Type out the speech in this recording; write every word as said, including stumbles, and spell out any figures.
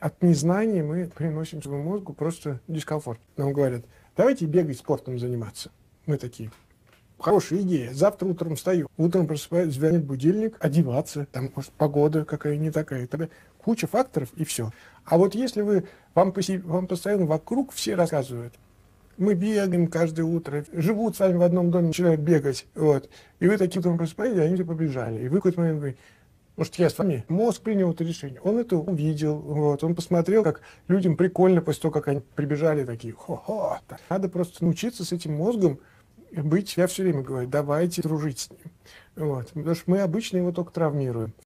от незнания мы приносим своему мозгу просто дискомфорт. Нам говорят, давайте бегать, спортом заниматься. Мы такие, хорошая идея. Завтра утром встаю. Утром просыпаюсь, звонит будильник, одеваться. Там, может, погода какая не такая. Тогда куча факторов и все. А вот если вы, вам, поси, вам постоянно вокруг все рассказывают, мы бегаем каждое утро, живут с вами в одном доме, начинают бегать, вот. И вы таким утром просыпаетесь, а они все побежали. И вы в какой-то момент говорите, может, я с вами? Мозг принял это решение. Он это увидел, вот. Он посмотрел, как людям прикольно после того, как они прибежали, такие, хо-хо. Надо просто научиться с этим мозгом быть, я все время говорю, давайте дружить с ним. Вот. Потому что мы обычно его только травмируем.